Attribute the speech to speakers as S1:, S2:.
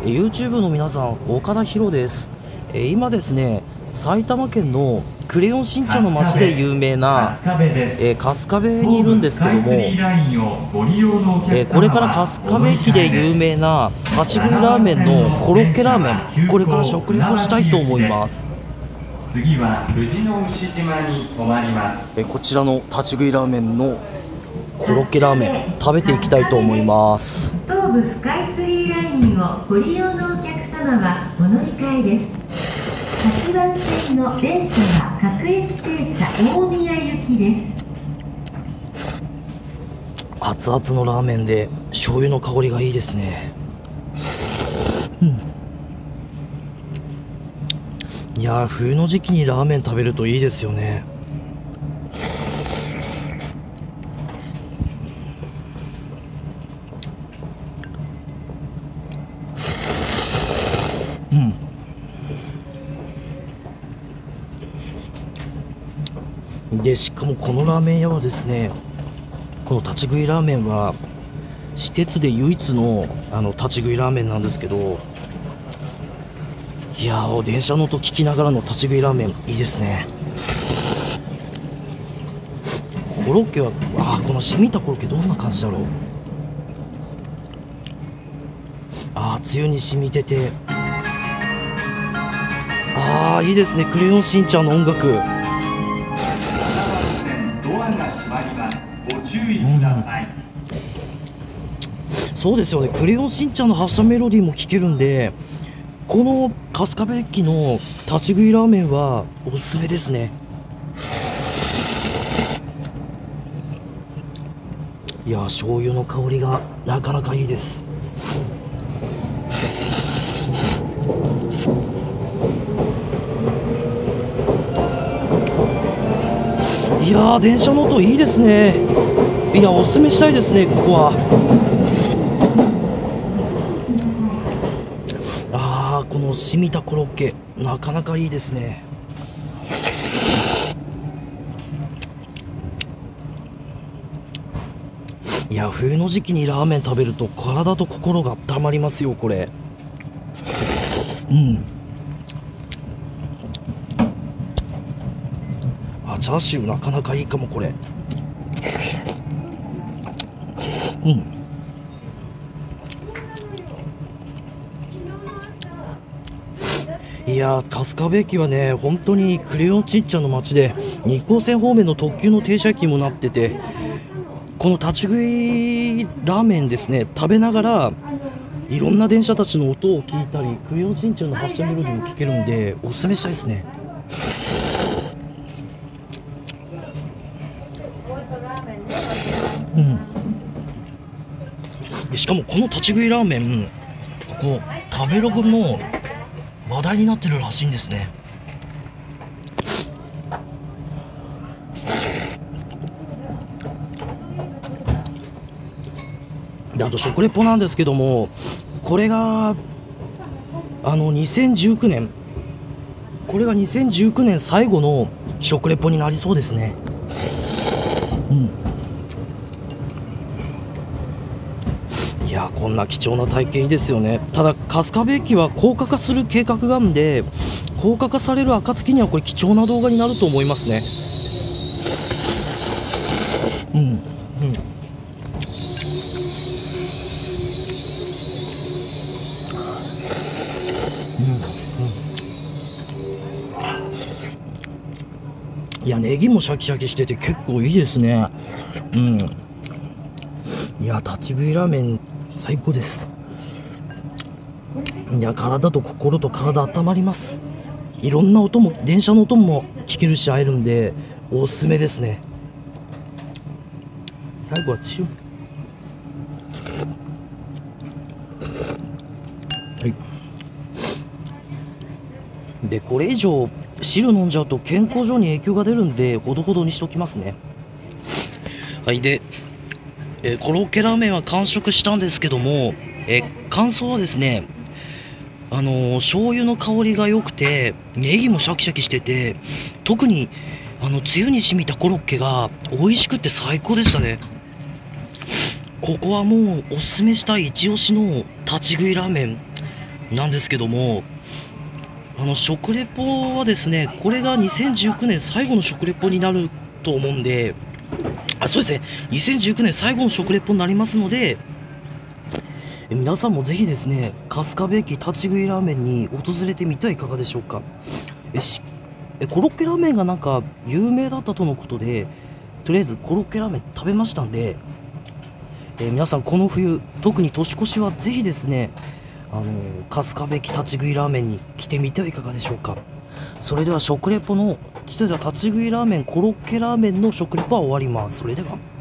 S1: YouTube の皆さん、岡田博です。今ですね、埼玉県のクレヨンしんちゃんの街で有名な春日部にいるんですけども、これから春日部駅で有名な立ち食いラーメンのコロッケラーメン、これから食レポしたいと思います。
S2: 次は富士の牛島に停まります。
S1: こちらの立ち食いラーメンのコロッケラーメン食べていきたいと思います。
S3: 東武スカイツリーラインをご利用のお客様はお乗り換えです。8番線の電車は各駅停車大宮行きです。
S1: 熱々のラーメンで醤油の香りがいいですね。いやー、冬の時期にラーメン食べるといいですよね。でしかもこのラーメン屋はですね、この立ち食いラーメンは私鉄で唯一の立ち食いラーメンなんですけど、いやー、電車の音聞きながらの立ち食いラーメンいいですね。コロッケはこの染みたコロッケどんな感じだろう。つゆに染みてて、いいですね。クレヨンしんちゃんの音楽。
S2: ドアが閉まります。ご注意ください。
S1: そうですよね。クレヨンしんちゃんの発車メロディーも聴けるんで、この春日部駅の立ち食いラーメンはおすすめですね。いや、醤油の香りがなかなかいいです。いやー、電車の音いいですね。いや、おすすめしたいですね、ここは。この染みたコロッケなかなかいいですね。いや、冬の時期にラーメン食べると体と心が温まりますよ、これ。チャーシューなかなかいいかも、これ。いやー、春日部駅はね、本当にクレヨンしんちゃんの街で日光線方面の特急の停車駅にもなってて、この立ち食いラーメンですね、食べながらいろんな電車たちの音を聞いたり、クレヨンしんちゃんの発車メロディーも聞けるんでおすすめしたいですね。しかもこの立ち食いラーメン、ここ食べログの話題になってるらしいんですね。で、あと食レポなんですけども、これが2019年、これが2019年最後の食レポになりそうですね。いや、こんな貴重な体験いいですよね。ただ春日部駅は高架化する計画があるんで、高架化される暁にはこれ貴重な動画になると思いますね。いや、ネギもシャキシャキしてて結構いいですね。いや、立ち食いラーメン最高です。いや、体と心と体温まります。いろんな音も、電車の音も聞けるし会えるんでおすすめですね。最後はチュで、これ以上汁飲んじゃうと健康上に影響が出るんでほどほどにしときますね。で、コロッケラーメンは完食したんですけども、感想はですね、醤油の香りが良くて、ネギもシャキシャキしてて、特につゆに染みたコロッケが美味しくて最高でしたね。ここはもうおすすめしたい一押しの立ち食いラーメン。 なんですけども、食レポはですね、これが2019年最後の食レポになると思うんで、そうですね、2019年最後の食レポになりますので、皆さんもぜひですね、春日部駅立ち食いラーメンに訪れてみてはいかがでしょうか。コロッケラーメンがなんか有名だったとのことで、とりあえずコロッケラーメン食べましたんで、皆さんこの冬、特に年越しはぜひですね、春日部駅立ち食いラーメンに来てみてはいかがでしょうか。それでは食レポの、それでは立ち食いラーメン、コロッケラーメンの食レポは終わります。それでは。